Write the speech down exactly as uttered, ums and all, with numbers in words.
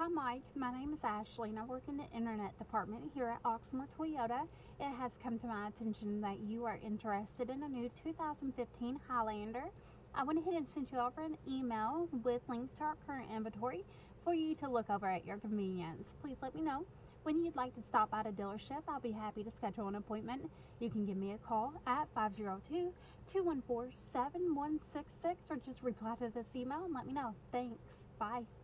Hi Mike, my name is Ashley and I work in the internet department here at Oxmoor Toyota. It has come to my attention that you are interested in a new two thousand fifteen Highlander. I went ahead and sent you over an email with links to our current inventory for you to look over at your convenience. Please let me know when you'd like to stop by the dealership. I'll be happy to schedule an appointment. You can give me a call at five zero two, two one four, seven one six six or just reply to this email and let me know. Thanks. Bye.